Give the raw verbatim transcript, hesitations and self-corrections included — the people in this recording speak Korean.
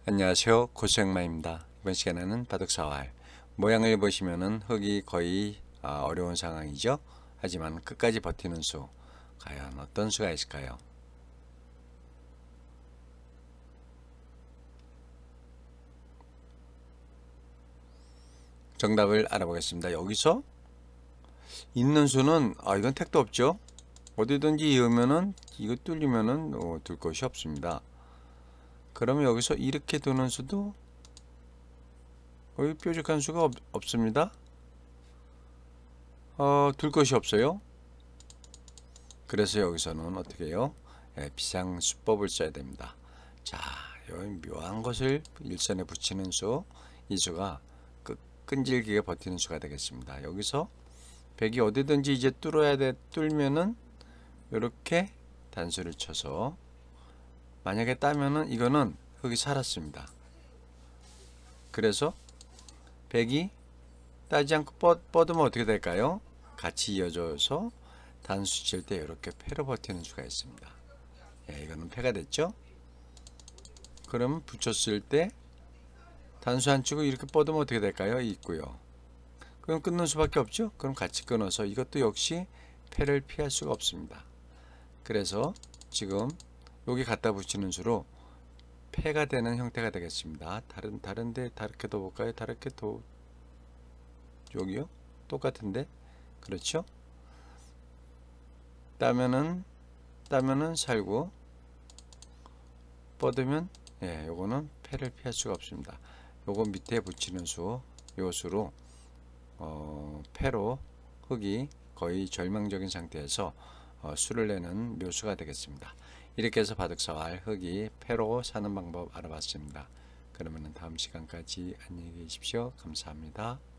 안녕하세요, 고수영마입니다. 이번 시간에는 바둑사활 모양을 보시면은 흙이 거의 어려운 상황이죠. 하지만 끝까지 버티는 수, 과연 어떤 수가 있을까요? 정답을 알아보겠습니다. 여기서 있는 수는 아 이건 택도 없죠. 어디든지 이으면은 이거 뚫리면은 어, 둘 것이 없습니다. 그러면 여기서 이렇게 두는 수도 거의 뾰족한 수가 없, 없습니다. 어, 둘 것이 없어요. 그래서 여기서는 어떻게 해요? 예, 비상수법을 써야 됩니다. 자, 요 묘한 것을 일선에 붙이는 수, 이 수가 끈, 끈질기게 버티는 수가 되겠습니다. 여기서 백이 어디든지 이제 뚫어야 돼. 뚫면은 이렇게 단수를 쳐서 만약에 따면은 이거는 흙이 살았습니다. 그래서 백이 따지 않고 뻗, 뻗으면 어떻게 될까요? 같이 이어져서 단수 칠 때 이렇게 패로 버티는 수가 있습니다. 예, 이거는 패가 됐죠? 그러면 붙였을 때 단수 안 치고 이렇게 뻗으면 어떻게 될까요? 있고요. 그럼 끊는 수밖에 없죠? 그럼 같이 끊어서 이것도 역시 패를 피할 수가 없습니다. 그래서 지금 여기 갖다 붙이는 수로 패가 되는 형태가 되겠습니다. 다른 다른데 다르게 더 볼까요? 다르게 더 여기요? 똑같은데 그렇죠? 따면은 따면은 살고 뻗으면 예, 요거는 패를 피할 수가 없습니다. 요거 밑에 붙이는 수, 요 수로 어, 패로 흙이 거의 절망적인 상태에서 어, 수를 내는 묘수가 되겠습니다. 이렇게 해서 바둑사활 흙이 패로 사는 방법 알아봤습니다. 그러면 다음 시간까지 안녕히 계십시오. 감사합니다.